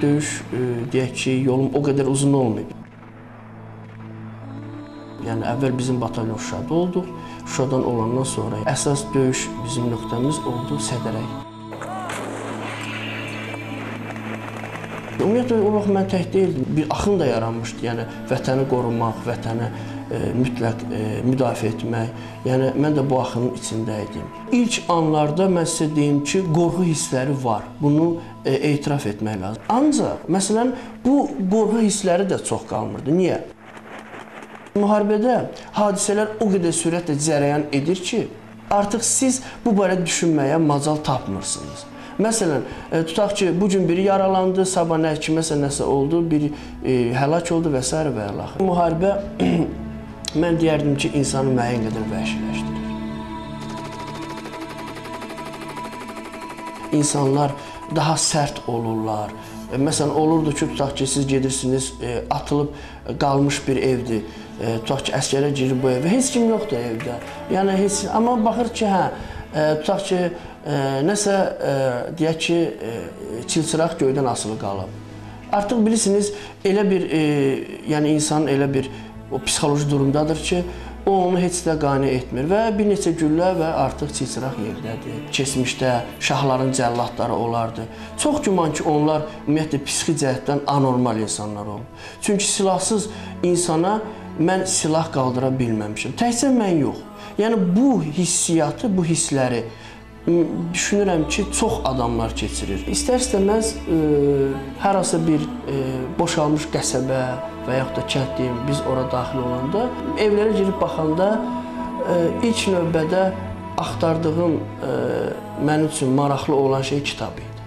döyüş, deyək ki, yolum o qədər uzun olmayıb. Yəni, əvvəl bizim batalyon Şuşada olduq. Şuşadan olandan sonra əsas döyüş bizim nöqtəmiz oldu Sədərək. Ümumiyyətlə, o vaxt mən tək deyildim. Bir axın da yaranmışdı. Yəni, vətəni qorumaq, vətəni mütləq müdafiə etmək. Yəni, mən də bu axının içində idim. İlk anlarda mən sizə deyim ki, qorxu hissləri var. Bunu etiraf etmək lazım. Ancaq, məsələn, bu qorxu hissləri də çox qalmırdı. Niyə? Müharibədə hadisələr o qədər sürətlə cərəyan edir ki, artıq siz bu barədə düşünməyə macal tapmırsınız. Məsələn, tutaq ki, bugün biri yaralandı, sabah kiməsə nəsə oldu, biri həlak oldu və s. və ilə. Müharibə, mən deyərdim ki, insanı müəyyən qədər vəhşiləşdirir. İnsanlar daha sərt olurlar. Məsələn, olurdu ki, tutaq ki, siz gedirsiniz, atılıb qalmış bir evdir. Tutaq ki, əsgərə girir bu evə, heç kim yoxdur evdə. Yəni, amma baxır ki, tutaq ki, nəsə, deyək ki, çilçıraq göydən asılı qalıb. Artıq bilirsiniz, elə bir, yəni insanın elə bir o psixoloji durumdadır ki, o onu heç də qane etmir və bir neçə güllə və artıq çilçıraq yerdədir. Keçmişdə şahların cəlladları olardı. Çox güman ki, onlar ümumiyyətlə psixi cəhətdən anormal insanlar olub. Çünki silahsız insana mən silah qaldıra bilməmişəm. Təkcə mən yox. Yəni, bu hissiyatı, bu hissləri düşünürəm ki, çox adamlar keçirir. İstər-istəməz hər hansı bir boşalmış qəsəbə və yaxud da kənd deyim, biz ora daxil olanda, evlərə girib baxanda ilk növbədə axtardığım mənim üçün maraqlı olan şey kitab idi.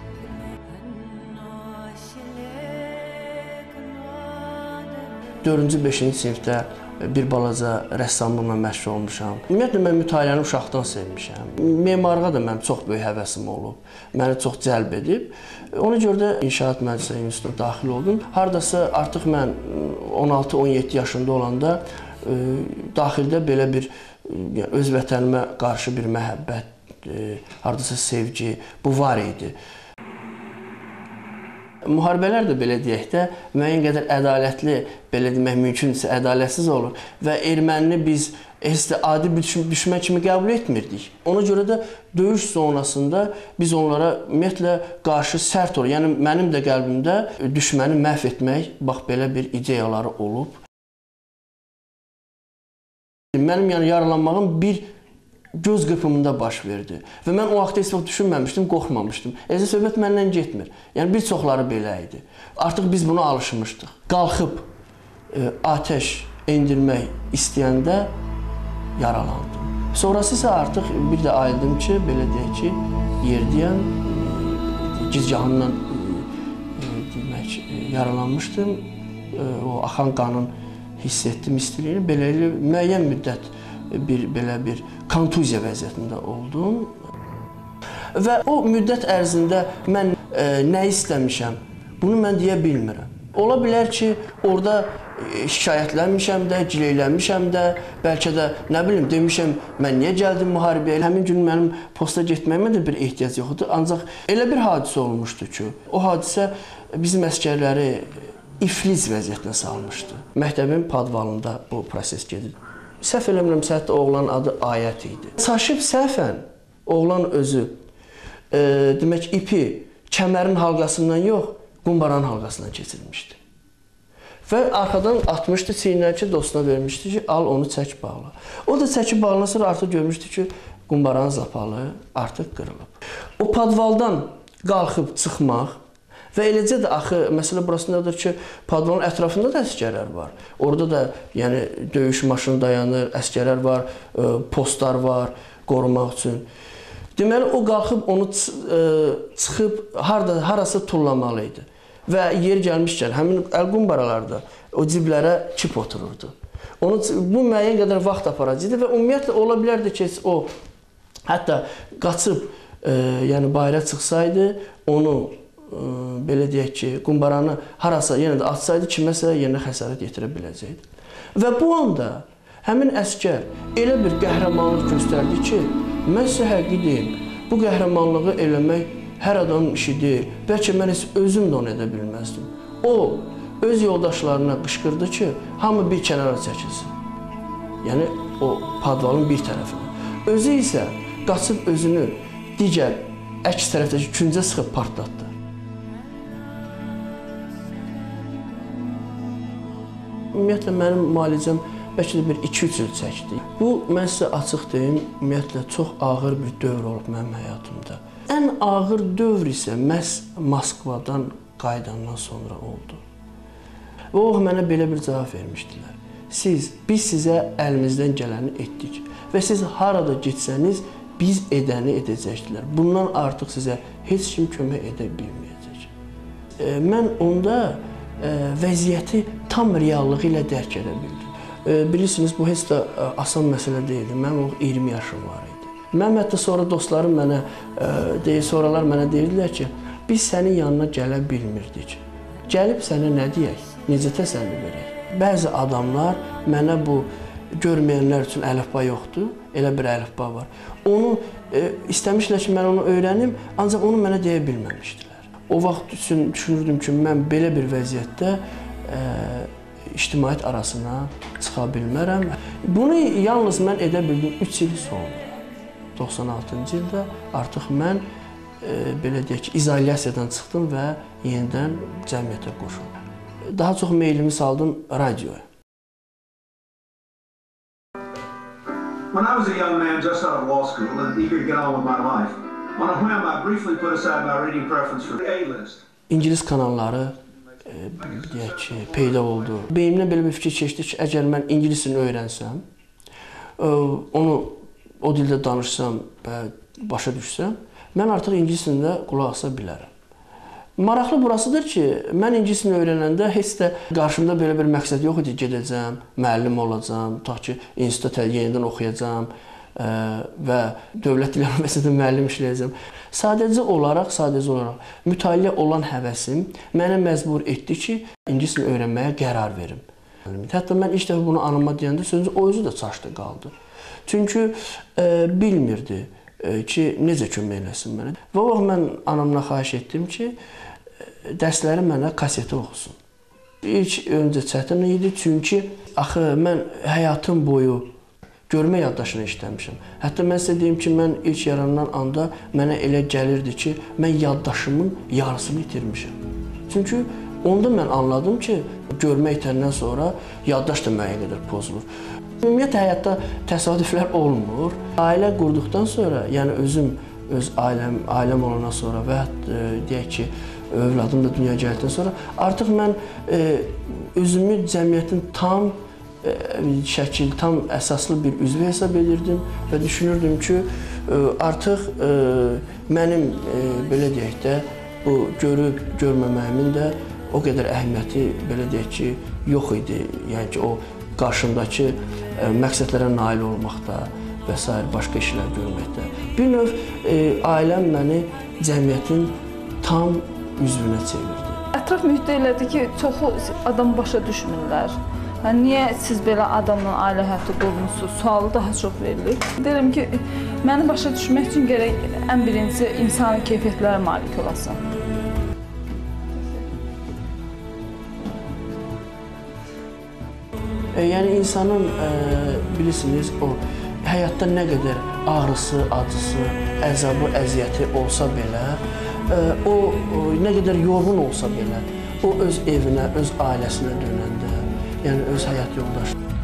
4-cü, 5-ci sinifdə bir balaca rəssamlıqla məşğul olmuşam. Ümumiyyətlə, mən mütaliəni uşaqdan sevmişəm. Memarlığa da mənim çox böyük həvəsim olub. Məni çox cəlb edib. Ona görə də İnşaat Mühəndisliyi İnstitutuna daxil oldum. Hardasa artıq mən 16-17 yaşında olanda daxildə belə bir öz vətənimə qarşı bir məhəbbət, hardasa sevgi, bu var idi. Müharibələr də belə deyək də, müəyyən qədər ədalətli, belə demək mümkünsə, ədalətsiz olur və ermənini biz adi bir düşmən kimi qəbul etmirdik. Ona görə də döyüş zonasında biz onlara ümumiyyətlə qarşı sərt olur. Yəni, mənim də qəlbimdə düşməni məhv etmək, bax, belə bir ideyaları olub. Mənim yəni yaralanmağım bir göz qırpımında baş verdi. Və mən o vaxtda heç vaxt düşünməmişdim, qorxmamışdım. Söhbət məndən getmir. Yəni, bir çoxları belə idi. Artıq biz buna alışmışdıq. Qalxıb atəş endirmək istəyəndə yaralandım. Sonrası isə artıq bir də ayıldım ki, belə deyək ki, yerdəyən gizgahımdan demək, yaralanmışdım. O axan qanın hiss etdim istiliyini. Beləliklə, müəyyən müddət belə bir kontuziya vəziyyətində oldum. Və o müddət ərzində mən nə istəmişəm, bunu mən deyə bilmirəm. Ola bilər ki, orada şikayətlənmişəm də, gileylənmişəm də, bəlkə də, nə bilim, demişəm, mən niyə gəldim müharibəyə? Həmin gün mənim posta getməyimə də bir ehtiyac yoxdur. Ancaq elə bir hadisə olmuşdu ki, o hadisə bizim əsgərləri iflic vəziyyətinə salmışdı. Məktəbin padvalında bu proses gedir. Səhv eləmirəmsə, hətta oğlanın adı Ayət idi. Çaşıb səhvən oğlan özü, demək, ipi kəmərin halqasından yox, qumbaranın halqasından keçirmişdi. Və arxadan atmışdı çiynləri ki, dostuna vermişdi ki, al onu çək bağla. O da çəkib bağlanan sonra artıq görmüşdü ki, qumbaranın zapalı artıq qırılıb. O padvaldan qalxıb çıxmaq və eləcə də axı, məsələ burasındadır ki, padvalın ətrafında da əsgərlər var. Orada da yəni, döyüş maşını dayanır, əsgərlər var, postlar var qorumaq üçün. Deməli, o qalxıb onu çıxıb harasa tullamalı idi. Və yer gəlmişkən, həmin əl qumbaralarda o ciblərə kip otururdu. Bu müəyyən qədər vaxt aparacaqdı və ümumiyyətlə ola bilərdi ki, o hətta qaçıb yəni bayıra çıxsaydı, onu belə deyək ki, qumbaranı harasa yenə də atsaydı, kiməsə yenə xəsarət yetirə biləcəkdi. Və bu anda həmin əsgər elə bir qəhrəmanlıq göstərdi ki, mən sizə həqiqi deyim, bu qəhrəmanlığı eləmək hər adamın işi deyil. Bəlkə mən heç özüm də onu edə bilməzdim. O, öz yoldaşlarına qışqırdı ki, hamı bir kənara çəkilsin. Yəni, o padvalın bir tərəfinə. Özü isə qaçıb özünü digər əks tərəfdəki küncə sıxıb partlatdı. Ümumiyyətlə, mənim müalicəm bəlkə də bir 2-3 il çəkdi. Bu, mən sizə açıq deyim, ümumiyyətlə, çox ağır bir dövr olub mənim həyatımda. Ən ağır dövr isə məhz Moskvadan qayıdandan sonra oldu. Və o, mənə belə bir cavab vermişdilər. Biz sizə əlimizdən gələni etdik və siz harada getsəniz, biz edəni edəcəkdilər. Bundan artıq sizə heç kim kömək edə bilməyəcək. Mən onda vəziyyəti tam reallığı ilə dərk edə bildim. Bilirsiniz, bu heç də asan məsələ deyildi. Mənim 20 yaşım var idi. Mənim hətta sonra dostlarım sonralar mənə deyirdilər ki, biz sənin yanına gələ bilmirdik. Gəlib sənə nə deyək, necə təsəlli verək? Bəzi adamlar mənə bu görməyənlər üçün əlifba yoxdur, elə bir əlifba var. Onu istəmişlər ki, mən onu öyrənim, ancaq onu mənə deyə bilməmişdilər. O vaxt üçün düşünürdüm ki, mən belə bir vəziyyətdə ictimaiyyət arasına çıxa bilmərəm. Bunu yalnız mən edə bildim 3 il sonra. 96-cı ildə artıq mən belə deyək ki, izolyasiyadan çıxdım və yenidən cəmiyyətə qoşuldum. Daha çox meylimi saldım radioya. When I was a young man just out of law school and eager to get on with my life, on a whim I briefly put aside my reading preference for A-list. İngilis kanalları deyək ki, peyda oldu. Beynimdən belə bir fikir keçdi ki, əgər mən ingilis dilini öyrənsəm, onu o dildə danışsam və başa düşsəm, mən artıq ingilis dilində qulaq asa bilərəm. Maraqlı burasıdır ki, mən ingilis dilini öyrənəndə heç də qarşımda belə bir məqsəd yox idi, gedəcəm, müəllim olacam, tutaq ki, institutda yenidən oxuyacam və dövlət dili universitetində müəllim işləyəcəm. Sadəcə olaraq mütaliə olan həvəsim mənə məcbur etdi ki, ingilis dilini öyrənməyə qərar verim. Hətta mən ilk dəfə bunu anama deyəndə sözü o özü də çaşdı qaldı. Çünki bilmirdi ki, necə kömək eləsin mənə. Və o vaxt mən anamla xahiş etdim ki, dərsləri mənə kaseti oxusun. İlk öncə çətin idi, çünki axı mən həyatım boyu görmə yaddaşını işləmişəm. Hətta mən sizə deyim ki, mən ilk yaranan anda mənə elə gəlirdi ki, mən yaddaşımın yarısını itirmişəm. Çünki onda mən anladım ki, görmə itəndən sonra yaddaş da müəyyən qədər pozulur. Ümumiyyətlə, həyatda təsadüflər olmur. Ailə qurduqdan sonra, yəni öz ailəm olandan sonra və deyək ki, övladım da dünyaya gəldikdən sonra artıq mən özümü cəmiyyətin tam əsaslı bir üzvü hesab edirdim və düşünürdüm ki, artıq mənim, belə deyək də, bu görüb görməməyimin də o qədər əhəmiyyəti, belə deyək ki, yox idi. Yəni ki, o qarşımdakı məqsədlərə nail olmaqda və s. başqa işlər görməkdə. Bir növ ailəm məni cəmiyyətin tam üzvünə çevirdi. Ətraf mühitdə elədir ki, çoxu adam başa düşmürlər. Niyə siz belə adamla ailə həyatı qurmuşsunuz? Sualı daha çox verilir. Deyirəm ki, məni başa düşmək üçün gərək ən birincisi insani keyfiyyətlərə malik olasan. Yəni insanın, bilirsiniz, o həyatda nə qədər ağrısı, acısı, əzabı, əziyyəti olsa belə, o nə qədər yorğun olsa belə, o öz evinə, öz ailəsinə dönəndə, yəni öz həyat yoldaşı,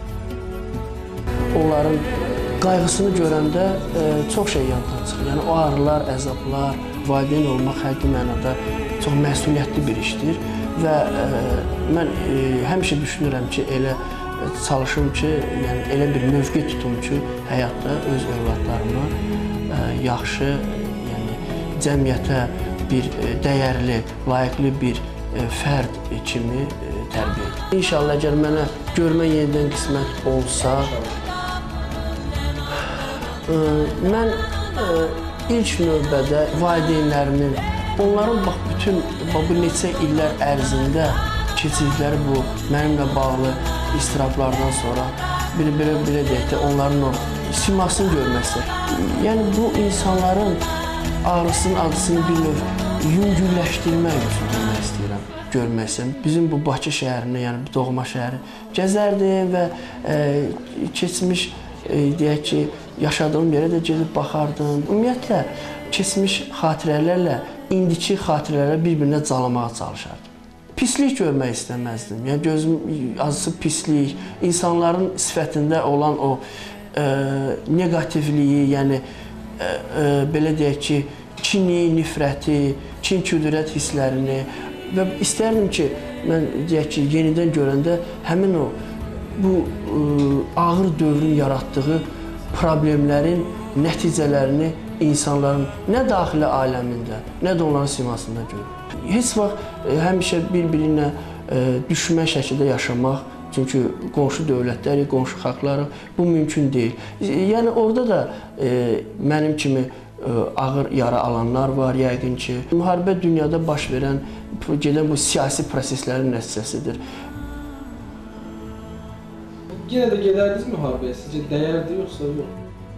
onların qayğısını görəndə çox şey yaddan çıxır. Yəni o ağrılar, əzablar, valideyn olmaq həqiqi mənada çox məsuliyyətli bir işdir və mən həmişə düşünürəm ki, elə çalışım ki, yəni elə bir mövqe tutum ki, həyatda öz övladlarıma yaxşı, yəni cəmiyyətə bir dəyərli, layiqli bir fərd kimi tərbiyə edir. İnşallah, əgər mənə görmə yenidən qismət olsa, mən ilk növbədə valideynlərimin, onların bütün bu neçə illər ərzində keçirdikləri bu mənimlə bağlı istirablardan sonra belə deyək də, onların o simasını görmək istəyir. Yəni bu insanların ağrısının, acısını bir növ yüngülləşdirmək üçün demək istəyirəm, görmək istəyirəm. Bizim bu Bakı şəhərini, yəni doğma şəhəri gəzərdim və keçmiş, deyək ki, yaşadığım yerə də gedib baxardım. Ümumiyyətlə, keçmiş xatirələrlə indiki xatirələri bir-birinə calamağa çalışardım. Pislik görmək istəməzdim. Yəni gözüm azısı pislik, insanların sifətində olan o neqativliyi, yəni belə deyək ki, kini, nifrəti, kin-küdurət hisslərini və istərdim ki, mən deyək ki, yenidən görəndə həmin o bu ağır dövrün yaratdığı problemlərin nəticələrini insanların nə daxili aləmində, nə də onların simasında görürəm. Heç vaxt həmişə bir-birinə düşmən şəkildə yaşamaq, çünki qonşu dövlətləri, qonşu xalqları bu mümkün deyil. Yəni orada da mənim kimi ağır yara alanlar var, yəqin ki. Müharibə dünyada baş verən, gedən bu siyasi proseslərin nəticəsidir. Yenə də gedərdiniz müharibəyə, sizcə dəyərdi yoxsa yox?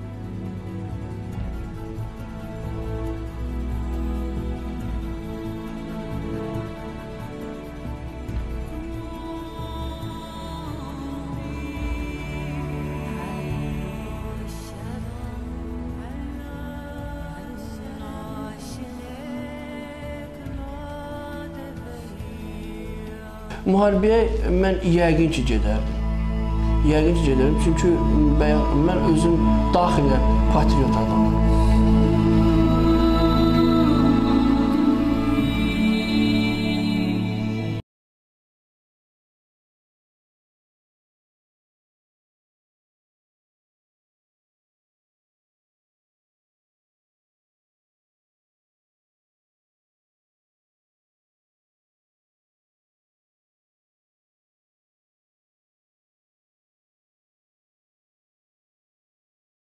Müharibəyə mən yəqin ki, gedərdim. Yəqin ki, gedərdim, çünki mən özüm daxilən patriot adamım.